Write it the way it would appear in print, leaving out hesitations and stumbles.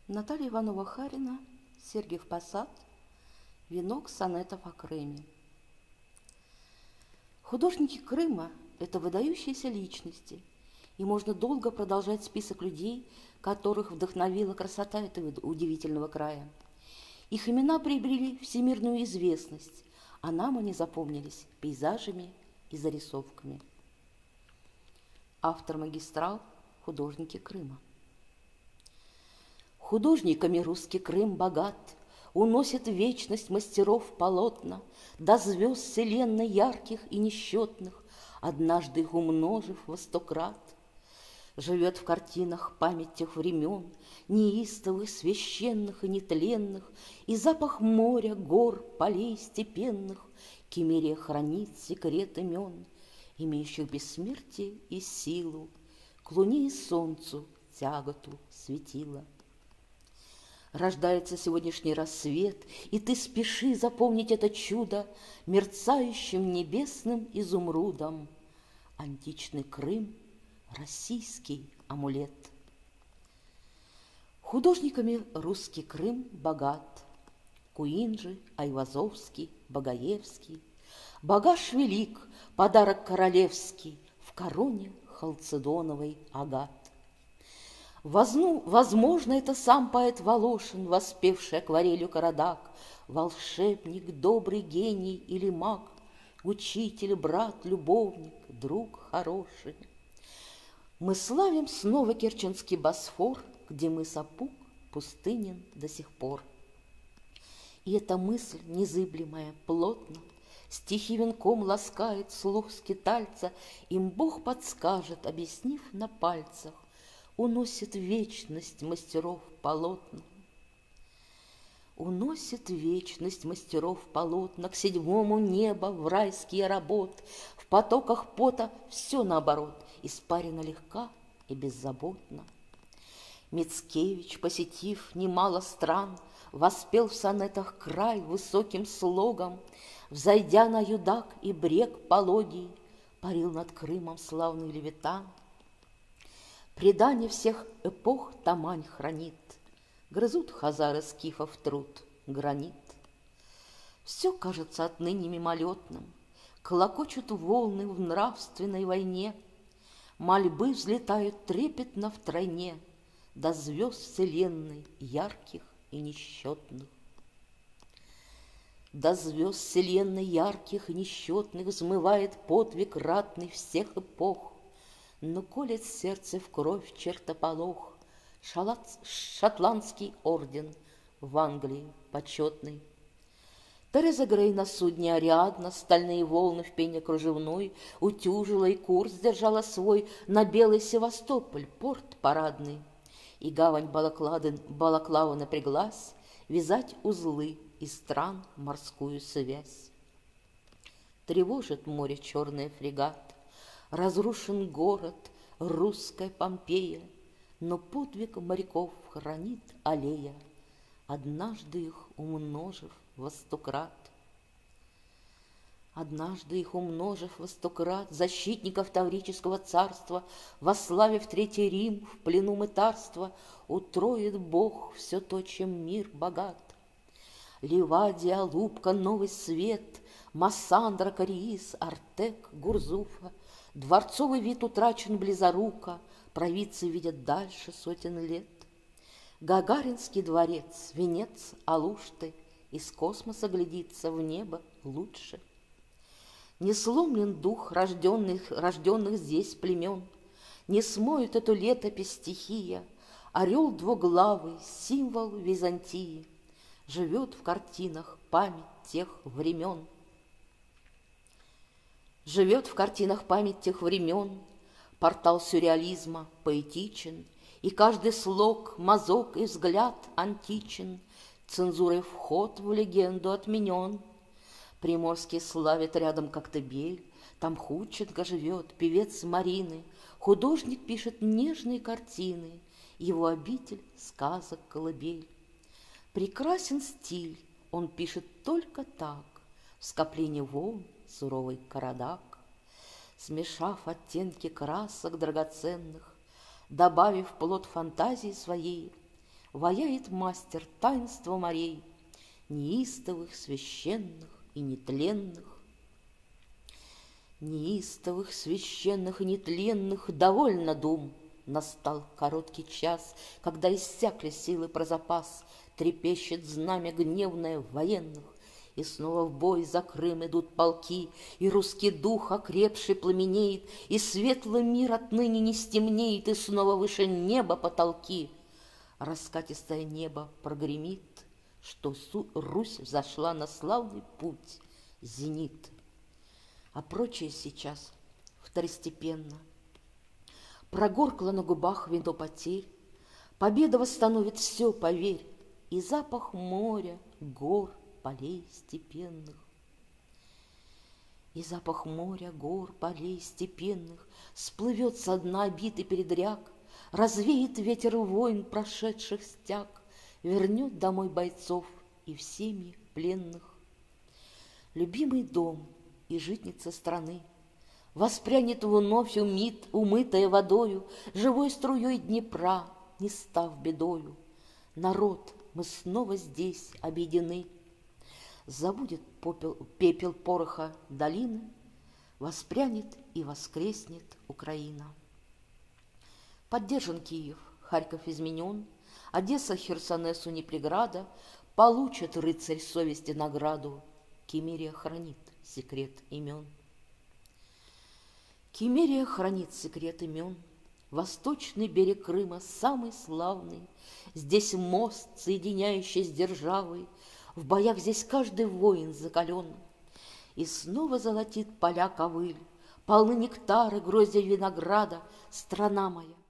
Наталья Иванова-Харина, Сергиев Посад, венок сонетов о Крыме. Художники Крыма – это выдающиеся личности, и можно долго продолжать список людей, которых вдохновила красота этого удивительного края. Их имена приобрели всемирную известность, а нам они запомнились пейзажами и зарисовками. Автор магистрал – художники Крыма. Художниками русский Крым богат, уносит в вечность мастеров полотна, до звезд вселенной ярких и несчетных, однажды их умножив во 100 крат. Живет в картинах память тех времен, неистовых, священных и нетленных, и запах моря, гор, полей степенных, Кемерия хранит секрет имен, имеющих бессмертие и силу, к луне и солнцу тяготу светила. Рождается сегодняшний рассвет, и ты спеши запомнить это чудо мерцающим небесным изумрудом. Античный Крым – российский амулет. Художниками русский Крым богат. Куинджи, Айвазовский, Багаевский. Багаж велик, подарок королевский, в короне халцедоновый агат. Возможно, это сам поэт Волошин, воспевший акварелью Карадак, волшебник, добрый гений или маг, учитель, брат, любовник, друг хороший. Мы славим снова Керченский Босфор, где мыс Апук пустынен до сих пор. И эта мысль незыблемая, плотно, стихи венком ласкает слух скитальца, им Бог подскажет, объяснив на пальцах, уносит в вечность мастеров полотна. Уносит вечность мастеров полотна к седьмому неба, в райские работ. В потоках пота все наоборот, испарено легка и беззаботно. Мицкевич, посетив немало стран, воспел в сонетах край высоким слогом, взойдя на Юдак и брег пологий, парил над Крымом славный Левитан. Предание всех эпох Тамань хранит, грызут хазары скифов труд, гранит. Все кажется отныне мимолетным, клокочут волны в нравственной войне, мольбы взлетают трепетно втройне до звезд вселенной ярких и несчетных. До звезд вселенной ярких и несчетных взмывает подвиг ратный всех эпох, но колет сердце в кровь чертополох, шотландский орден в Англии почетный. Тереза Грей на судне Ариадна, стальные волны в пене кружевной, утюжила и курс держала свой на белый Севастополь, порт парадный. И гавань Балаклава напряглась вязать узлы из стран морскую связь. Тревожит море черный фрегат, разрушен город, русская Помпея, но подвиг моряков хранит аллея, однажды их умножив во 100 крат. Однажды их умножив во 100 крат, защитников Таврического царства, восславив Третий Рим в плену мытарства, утроит Бог все то, чем мир богат. Ливадия, Алупка, Новый Свет, Массандра, Кориис, Артек, Гурзуфа, дворцовый вид утрачен близоруко, провидцы видят дальше сотен лет. Гагаринский дворец, венец Алушты, из космоса глядится в небо лучше. Не сломлен дух рожденных здесь племен, не смоет эту летопись стихия, орел двуглавый, символ Византии, живет в картинах память тех времен. Живет в картинах память тех времен, портал сюрреализма поэтичен, и каждый слог, мазок и взгляд античен, цензурой вход в легенду отменен. Приморский славит рядом Коктебель, там Худченко живет, певец Марины, художник пишет нежные картины, его обитель сказок колыбель. Прекрасен стиль, он пишет только так, в скоплении волн суровый Карадак. Смешав оттенки красок драгоценных, добавив плод фантазии своей, Ваяет мастер таинства морей, неистовых, священных и нетленных. Неистовых, священных и нетленных довольно дум. Настал короткий час, когда иссякли силы про запас, трепещет знамя гневное военных, и снова в бой за Крым идут полки, и русский дух окрепший пламенеет, и светлый мир отныне не стемнеет, и снова выше неба потолки. Раскатистое небо прогремит, что Русь взошла на славный путь, зенит. А прочее сейчас второстепенно. Прогоркло на губах вино потерь, победа восстановит все, поверь, и запах моря, гор, полей степенных. И запах моря, гор, полей степенных сплывет со дна обитый передряг, развеет ветер войн прошедших стяг, вернет домой бойцов и в семьи пленных. Любимый дом и житница страны воспрянет вновь умытая водою, живой струей Днепра, не став бедою. Народ, мы снова здесь объединены. Забудет пепел пороха долины, воспрянет и воскреснет Украина. Поддержан Киев, Харьков изменен, Одесса Херсонесу не преграда, получит рыцарь совести награду, Киммерия хранит секрет имен. Киммерия хранит секрет имен, восточный берег Крыма самый славный, здесь мост, соединяющий с державой, в боях здесь каждый воин закален. И снова золотит поля ковыль, полны нектара, гроздья винограда, страна моя,